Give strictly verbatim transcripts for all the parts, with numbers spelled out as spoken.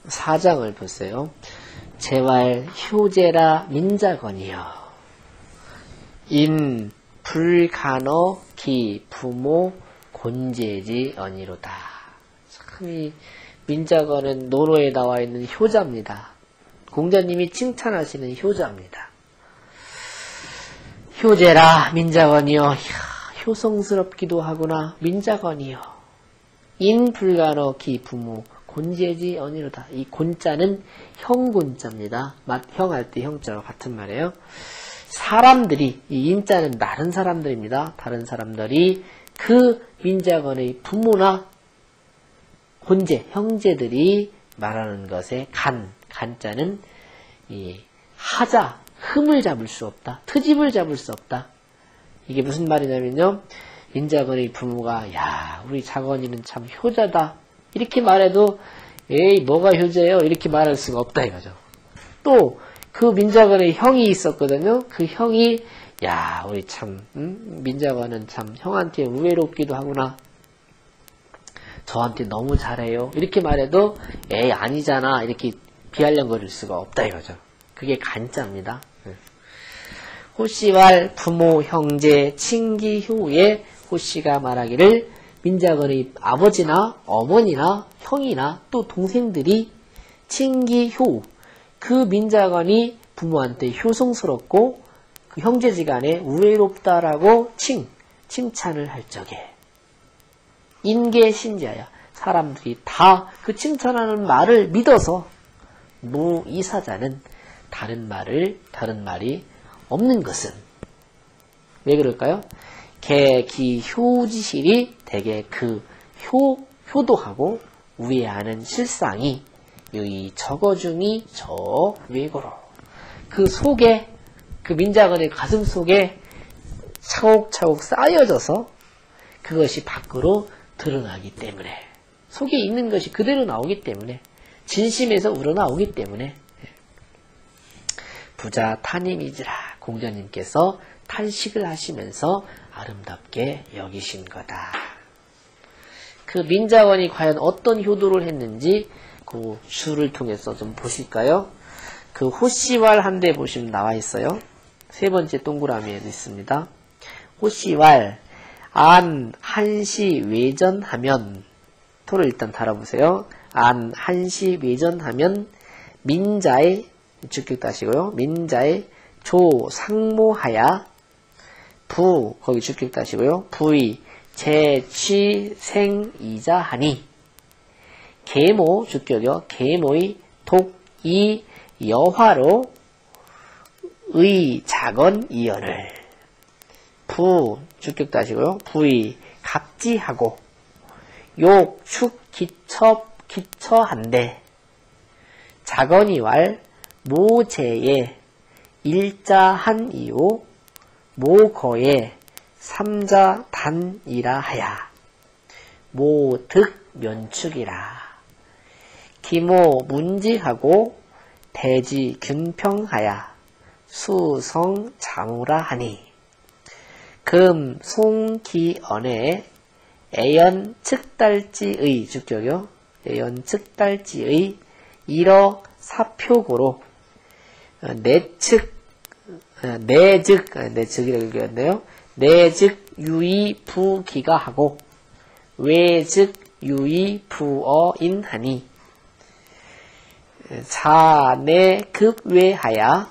사 장을 보세요. 재활 효제라 민자건이여 인 불간어 기 부모 곤제지 언이로다. 참 이 민자건은 논어에 나와 있는 효자입니다. 공자님이 칭찬하시는 효자입니다. 효제라 민자건이여. 이야, 효성스럽기도 하구나. 민자건이여. 인 불간어 기 부모 곤제지 언이로다. 이 곤자는 형곤자입니다. 맏형할 때 형자와 같은 말이에요. 사람들이, 이 인자는 다른 사람들입니다. 다른 사람들이 그 민자건의 부모나 곤제, 형제들이 말하는 것에 간, 간자는 이 하자, 흠을 잡을 수 없다. 트집을 잡을 수 없다. 이게 무슨 말이냐면요. 민자건의 부모가 야, 우리 자건이는 참 효자다. 이렇게 말해도 에이 뭐가 효자예요? 이렇게 말할 수가 없다 이거죠. 또 그 민자건의 형이 있었거든요. 그 형이 야, 우리 참 음? 민자건은 참 형한테 우애롭기도 하구나. 저한테 너무 잘해요. 이렇게 말해도 에이 아니잖아. 이렇게 비아냥거릴 수가 없다 이거죠. 그게 간자입니다. 호씨왈 부모 형제 친기 효에 호씨가 말하기를 민자건의 아버지나 어머니나 형이나 또 동생들이 친기 효, 그 민자건이 부모한테 효성스럽고 그 형제지간에 우애롭다라고 칭, 칭찬을 할 적에 인계신자야. 사람들이 다 그 칭찬하는 말을 믿어서 무이사자는 다른 말을, 다른 말이 없는 것은 왜 그럴까요? 개, 기, 효지실이 대개 그 효, 효도하고 우애하는 실상이 이 적어중이 저 외고로 그 속에 그 민자건의 가슴 속에 차곡차곡 쌓여져서 그것이 밖으로 드러나기 때문에 속에 있는 것이 그대로 나오기 때문에 진심에서 우러나오기 때문에 부자 타님이지라 공자님께서 탄식을 하시면서 아름답게 여기신 거다. 그 민자건이 과연 어떤 효도를 했는지 그 주를 통해서 좀 보실까요? 그 호씨왈 한데 보시면 나와 있어요. 세 번째 동그라미에도 있습니다. 호씨왈 안 한시 외전하면 토를 일단 달아보세요. 안 한시 외전하면 민자의 주격 따시고요. 민자의 조 상모하야 부 거기 주격 따시고요. 부의 제취생이자 하니 계모 주격이요. 계모의 독이 여화로 의 작은 이연을 부 주격 따시고요. 부의 갑지하고 욕, 축, 기첩, 기처한데 작은이왈 모제에 일자한 이오 모거에 삼자 단이라 하야 모득 면축이라 기모 문지하고 대지 균평하야 수성 장우라 하니 금 송기언에 애연 측달지의 주격이요. 애연 측달지의 일어 사표고로 내측 내즉 내즉이라고 읽었네요. 내즉 유의 부기가 하고 외즉 유의 부어인하니 사내급외하야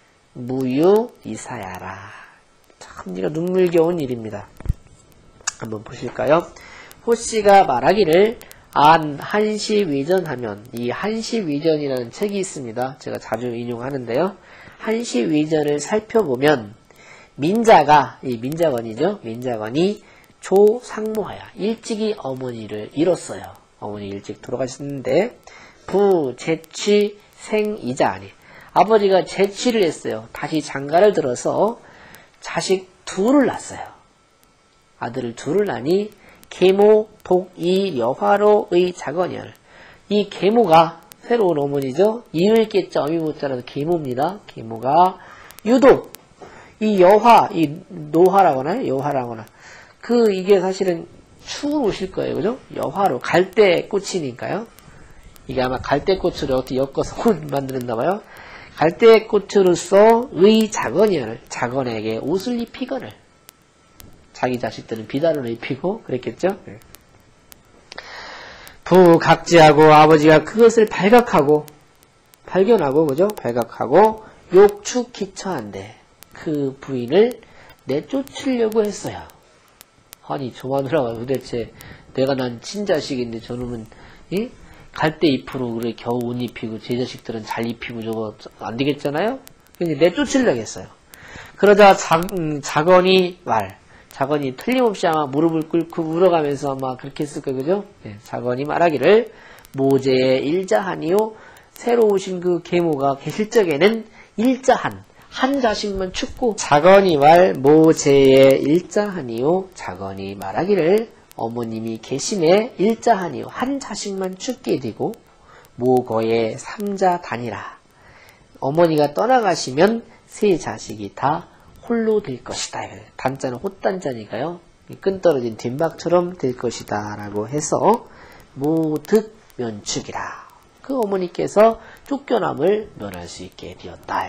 무유이사야라. 참 이거 눈물겨운 일입니다. 한번 보실까요? 호씨가 말하기를 안 한시 위전하면 이 한시 위전이라는 책이 있습니다. 제가 자주 인용하는데요. 한시 위전을 살펴보면 민자가 이 민자건이죠. 민자건이 조상모하야 일찍이 어머니를 잃었어요. 어머니 일찍 돌아가셨는데 부 재취 생이자 아니 아버지가 재취를 했어요. 다시 장가를 들어서 자식 둘을 낳았어요. 아들을 둘을 낳으니 계모 독이 여화로의 자건열 이 계모가 새로운 어머니죠. 이을깨자 어미모자라서 계모입니다. 계모가 유독 이 여화 이 노화라거나 여화라거나 그 이게 사실은 추운 옷일 거예요. 그죠? 여화로 갈대 꽃이니까요. 이게 아마 갈대꽃으로 어떻게 엮어서 만들었나 봐요. 갈대꽃으로서,의 자건이여를, 자건에게 옷을 입히거늘. 자기 자식들은 비단을 입히고 그랬겠죠. 부각지하고 아버지가 그것을 발각하고, 발견하고, 그죠? 발각하고, 욕축기처한데, 그 부인을 내쫓으려고 했어요. 아니, 저 마누라가 도대체, 내가 난 친자식인데 저놈은, 이? 갈대 잎으로 그래 겨우 옷 입히고, 제 자식들은 잘 입히고 저거 안 되겠잖아요? 그래서 내쫓으려고 했어요. 그러자 자, 음, 자건이 말, 자건이 틀림없이 아마 무릎을 꿇고 울어가면서 아마 그렇게 했을 거예요, 그죠? 네, 자건이 말하기를, 모제의 일자하니요, 새로 오신 그 계모가 계실 적에는 일자한, 한 자식만 축고, 자건이 말 모제의 일자하니요, 자건이 말하기를, 어머님이 계심에 일자하니요, 한 자식만 축게 되고, 모거의 삼자 단이라. 어머니가 떠나가시면 세 자식이 다 홀로 될 것이다. 단자는 헛단자니까요. 끈 떨어진 뒷박처럼 될 것이다. 라고 해서, 모득 면축이라. 그 어머니께서 쫓겨남을 면할 수 있게 되었다.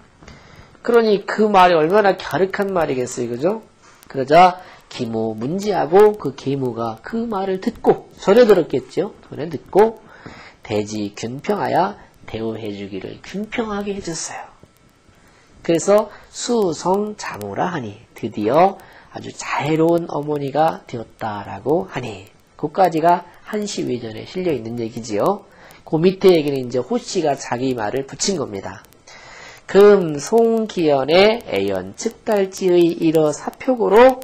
그러니 그 말이 얼마나 갸륵한 말이겠어요, 그죠? 그러자 기모 문지하고 그 계모가 그 말을 듣고, 전에 들었겠죠? 전에 듣고 대지 균평하여 대우해주기를 균평하게 해줬어요. 그래서 수성자모라 하니, 드디어 아주 자애로운 어머니가 되었다라고 하니, 그까지가 한시위전에 실려있는 얘기지요. 그 밑에 얘기는 이제 호씨가 자기 말을 붙인 겁니다. 금, 송, 기연의 애연, 측달지의 일어 사표고로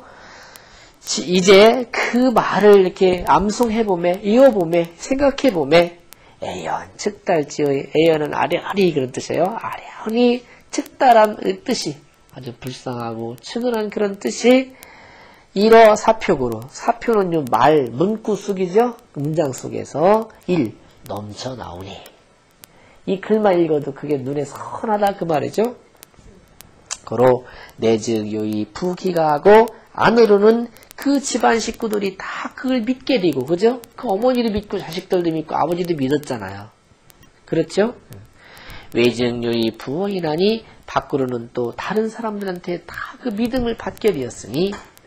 이제 그 말을 이렇게 암송해보매, 이어보매, 생각해보매, 애연, 측달지의, 애연은 아련히 그런 뜻이에요. 아련히 측달한 뜻이, 아주 불쌍하고 측은한 그런 뜻이 일어 사표고로, 사표는 말, 문구 속이죠? 문장 속에서 일, 넘쳐 나오니. 이 글만 읽어도 그게 눈에 선하다 그 말이죠. 고로 내즉 요이 부기가 하고, 안으로는 그 집안 식구들이 다 그걸 믿게 되고, 그죠? 그 어머니도 믿고 자식들도 믿고 아버지도 믿었잖아요. 그렇죠? 외즉 요이 부원이라니, 밖으로는 또 다른 사람들한테 다 그 믿음을 받게 되었으니,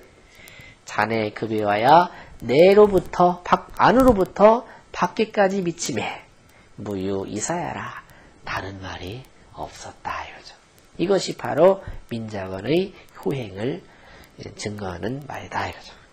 자네 급여와야 내로부터 밖 안으로부터 밖에까지 미침에 무유 이사야라, 다른 말이 없었다 이거죠. 이것이 바로 민자건의 효행을 증거하는 말이다 이거죠.